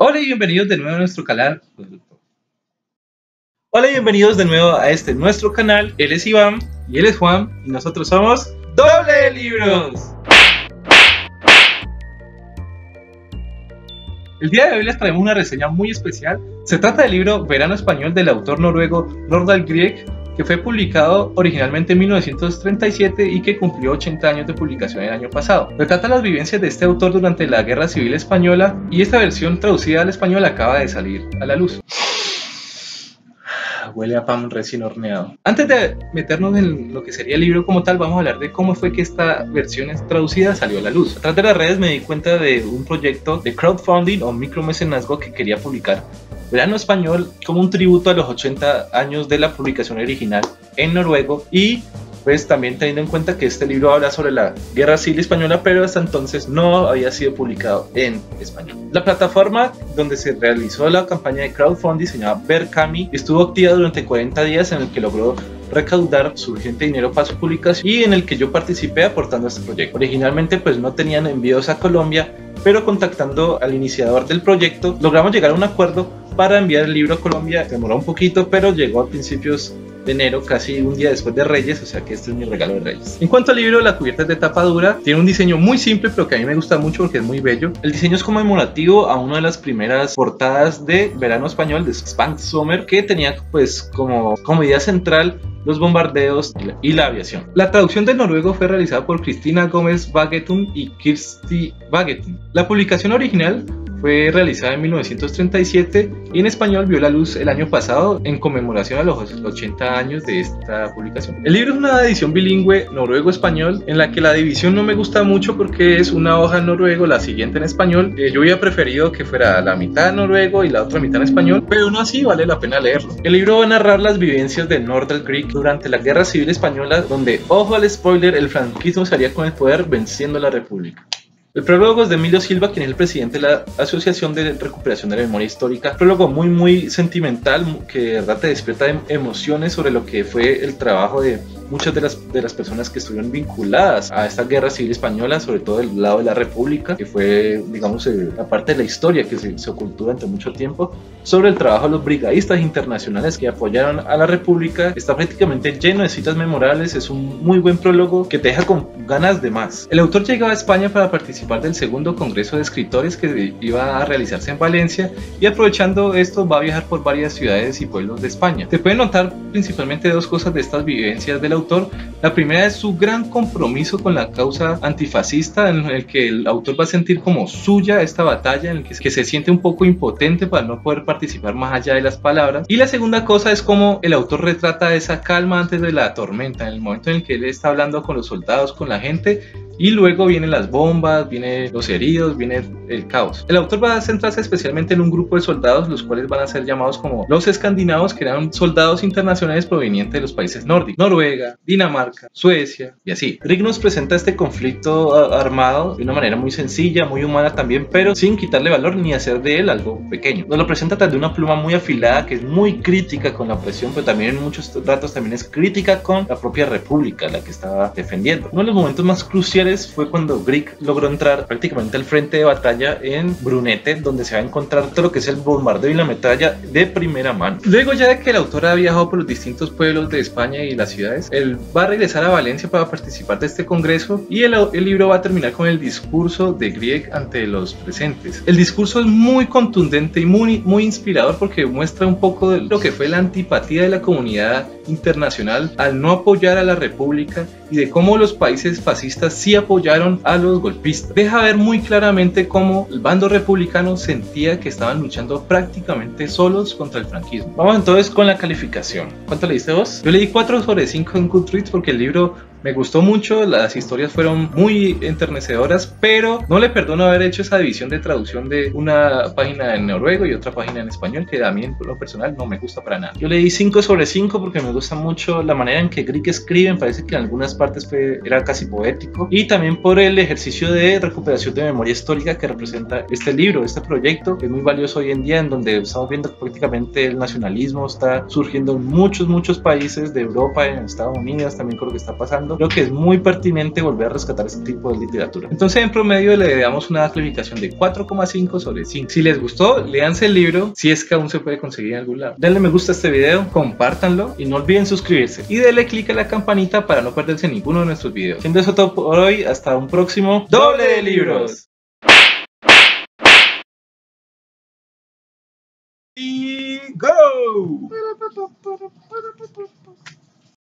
Hola y bienvenidos de nuevo a nuestro canal. Hola y bienvenidos de nuevo a nuestro canal. Él es Iván y él es Juan y nosotros somos Doble de Libros. El día de hoy les traemos una reseña muy especial. Se trata del libro Verano Español del autor noruego Nordahl Grieg, que fue publicado originalmente en 1937 y que cumplió 80 años de publicación el año pasado. Retrata las vivencias de este autor durante la Guerra Civil Española y esta versión traducida al español acaba de salir a la luz. Huele a pan recién horneado. Antes de meternos en lo que sería el libro como tal, vamos a hablar de cómo fue que esta versión traducida salió a la luz. A través de las redes me di cuenta de un proyecto de crowdfunding o micromecenazgo que quería publicar Verano Español como un tributo a los 80 años de la publicación original en noruego, y pues también teniendo en cuenta que este libro habla sobre la Guerra Civil Española, pero hasta entonces no había sido publicado en español. La plataforma donde se realizó la campaña de crowdfunding se llama Berkami, estuvo activa durante 40 días en el que logró recaudar suficiente dinero para su publicación y en el que yo participé aportando a este proyecto. Originalmente pues no tenían envíos a Colombia, pero contactando al iniciador del proyecto logramos llegar a un acuerdo para enviar el libro a Colombia. Demoró un poquito, pero llegó a principios de enero, casi un día después de Reyes, o sea que este es mi regalo de Reyes. En cuanto al libro, la cubierta es de tapa dura, tiene un diseño muy simple pero que a mí me gusta mucho porque es muy bello. El diseño es conmemorativo a una de las primeras portadas de Verano Español, de Spank Summer, que tenía pues como idea central los bombardeos y la aviación. La traducción del noruego fue realizada por Cristina Gómez Bagetun y Kirsti Bagetun. La publicación original fue realizada en 1937 y en español vio la luz el año pasado en conmemoración a los 80 años de esta publicación. El libro es una edición bilingüe noruego-español en la que la división no me gusta mucho porque es una hoja en noruego, la siguiente en español. Yo hubiera preferido que fuera la mitad en noruego y la otra mitad en español, pero aún así vale la pena leerlo. El libro va a narrar las vivencias de Nordahl Grieg durante la Guerra Civil Española, donde, ojo al spoiler, el franquismo salía con el poder venciendo a la República. El prólogo es de Emilio Silva, quien es el presidente de la Asociación de Recuperación de la Memoria Histórica. Prólogo muy sentimental, que de verdad te despierta emociones sobre lo que fue el trabajo de muchas de las personas que estuvieron vinculadas a esta Guerra Civil Española, sobre todo del lado de la República, que fue, digamos, la parte de la historia que se ocultó durante mucho tiempo, sobre el trabajo de los brigadistas internacionales que apoyaron a la República. Está prácticamente lleno de citas memorables, es un muy buen prólogo que te deja con ganas de más. El autor llegaba a España para participar del segundo Congreso de Escritores que iba a realizarse en Valencia, y aprovechando esto va a viajar por varias ciudades y pueblos de España. Se pueden notar principalmente dos cosas de estas vivencias del autor. La primera es su gran compromiso con la causa antifascista, en el que el autor va a sentir como suya esta batalla, en el que se siente un poco impotente para no poder participar más allá de las palabras. Y la segunda cosa es cómo el autor retrata esa calma antes de la tormenta, en el momento en el que él está hablando con los soldados, con la gente, y luego vienen las bombas, vienen los heridos, viene el caos. El autor va a centrarse especialmente en un grupo de soldados, los cuales van a ser llamados como los escandinavos, que eran soldados internacionales provenientes de los países nórdicos: Noruega, Dinamarca, Suecia y así. Grieg nos presenta este conflicto armado de una manera muy sencilla, muy humana también, pero sin quitarle valor ni hacer de él algo pequeño. Nos lo presenta desde una pluma muy afilada, que es muy crítica con la opresión, pero también en muchos ratos también es crítica con la propia República, la que estaba defendiendo. Uno de los momentos más cruciales fue cuando Grieg logró entrar prácticamente al frente de batalla en Brunete, donde se va a encontrar todo lo que es el bombardeo y la metralla de primera mano. Luego, ya de que el autor ha viajado por los distintos pueblos de España y las ciudades, él va a regresar a Valencia para participar de este congreso, y el libro va a terminar con el discurso de Grieg ante los presentes. El discurso es muy contundente y muy inspirador, porque muestra un poco de lo que fue la antipatía de la comunidad internacional al no apoyar a la República y de cómo los países fascistas sí apoyaron a los golpistas. Deja ver muy claramente cómo el bando republicano sentía que estaban luchando prácticamente solos contra el franquismo. Vamos entonces con la calificación. ¿Cuánto le diste vos? Yo le di 4 sobre 5 en Goodreads porque el libro me gustó mucho, las historias fueron muy enternecedoras, pero no le perdono haber hecho esa división de traducción de una página en noruego y otra página en español, que a mí en lo personal no me gusta para nada. Yo le di 5 sobre 5 porque me gusta mucho la manera en que Grieg escribe, me parece que en algunas partes era casi poético, y también por el ejercicio de recuperación de memoria histórica que representa este libro, este proyecto, que es muy valioso hoy en día, en donde estamos viendo que prácticamente el nacionalismo está surgiendo en muchos países de Europa, en Estados Unidos también creo que está pasando, pasando, creo que es muy pertinente volver a rescatar este tipo de literatura. Entonces, en promedio le damos una calificación de 4,5 sobre 5. Si les gustó, léanse el libro, si es que aún se puede conseguir en algún lado. Denle me gusta a este video, compártanlo y no olviden suscribirse. Y denle click a la campanita para no perderse ninguno de nuestros videos. Siendo eso todo por hoy, hasta un próximo Doble de Libros. Y go!